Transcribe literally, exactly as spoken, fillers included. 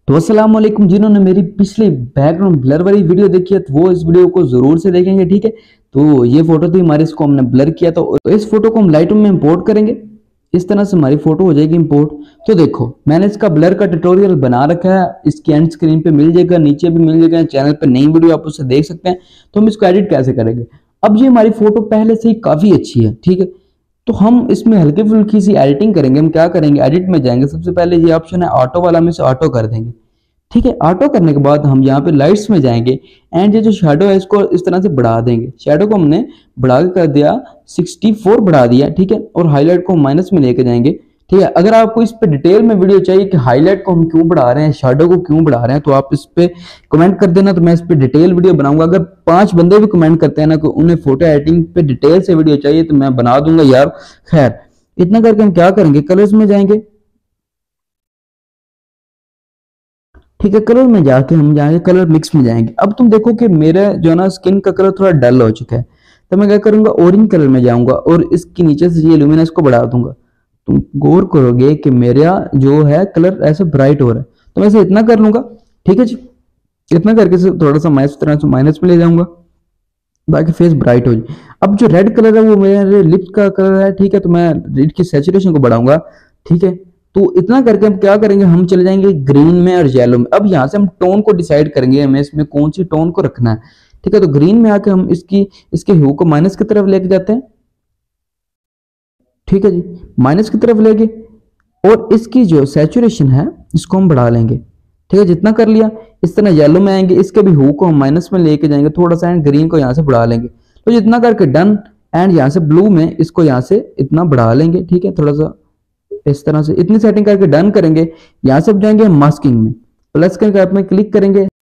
तो अस्सलाम वालेकुम। जिन्होंने मेरी पिछली बैकग्राउंड ब्लर वाली वीडियो देखी है तो वो इस वीडियो को जरूर से देखेंगे, ठीक है। तो ये फोटो थी हमारी, इसको हमने ब्लर किया तो इस फोटो को हम लाइटरूम में इंपोर्ट करेंगे। इस तरह से हमारी फोटो हो जाएगी इंपोर्ट। तो देखो मैंने इसका ब्लर का ट्यूटोरियल बना रखा है, इसकी एंड स्क्रीन पे मिल जाएगा, नीचे भी मिल जाएगा, चैनल पे नई वीडियो आप उससे देख सकते हैं। तो हम इसको एडिट कैसे करेंगे। अब ये हमारी फोटो पहले से ही काफी अच्छी है, ठीक है। तो हम इसमें हल्की फुल्की सी एडिटिंग करेंगे। हम क्या करेंगे, एडिट में जाएंगे, सबसे पहले ये ऑप्शन है ऑटो वाला, में से ऑटो कर देंगे, ठीक है। ऑटो करने के बाद हम यहाँ पे लाइट्स में जाएंगे एंड ये जो शेडो है इसको इस तरह से बढ़ा देंगे। शेडो को हमने बढ़ा के कर दिया चौंसठ बढ़ा दिया, ठीक है। और हाईलाइट को माइनस में लेके जाएंगे, ठीक है। अगर आपको इस पे डिटेल में वीडियो चाहिए कि हाईलाइट को हम क्यों बढ़ा रहे हैं, शेडो को क्यों बढ़ा रहे हैं, तो आप इस पे कमेंट कर देना, तो मैं इस पे डिटेल वीडियो बनाऊंगा। अगर पांच बंदे भी कमेंट करते हैं ना कि उन्हें फोटो एडिटिंग पे डिटेल से वीडियो चाहिए तो मैं बना दूंगा यार। खैर इतना करके हम क्या करेंगे, कलर्स में जाएंगे, ठीक है। कलर में जाके हम जाएंगे कलर मिक्स में जाएंगे। अब तुम देखो कि मेरा जो है ना स्किन का कलर थोड़ा डल हो चुका है, तो मैं क्या करूंगा, ऑरेंज कलर में जाऊंगा और इसके नीचे से ये लुमिनस को बढ़ा दूंगा। तुम गौर करोगे कि मेरा जो है कलर ऐसे ब्राइट हो रहा है, तो मैं इसे इतना कर लूंगा, ठीक है जी। इतना करके से थोड़ा सा माइनस तरह से माइनस में ले जाऊंगा बाकी फेस ब्राइट हो जाए। अब जो रेड कलर है वो मेरे लिप्स का कलर है, ठीक है। तो मैं रेड की सैचुरेशन को बढ़ाऊंगा, ठीक है। तो इतना करके हम क्या करेंगे, हम चले जाएंगे ग्रीन में और येलो में। अब यहाँ से हम टोन को डिसाइड करेंगे, हमें इसमें कौन सी टोन को रखना है, ठीक है। तो ग्रीन में आके हम इसकी इसके ह्यू को माइनस की तरफ लेके जाते हैं, ठीक है जी। माइनस की तरफ लेके और इसकी जो सैचुरेशन है इसको हम बढ़ा लेंगे, ठीक है। जितना कर लिया इस तरह येलो में आएंगे, इसके भी ह्यू को हम माइनस में लेके जाएंगे थोड़ा सा, एंड ग्रीन को यहाँ से बढ़ा लेंगे। तो जितना करके डन। एंड यहाँ से ब्लू में इसको यहाँ से इतना बढ़ा लेंगे, ठीक है। थोड़ा सा इस तरह से इतनी सेटिंग करके डन करेंगे। यहाँ से अब जाएंगे मास्किंग में, प्लस करके आप में क्लिक करेंगे,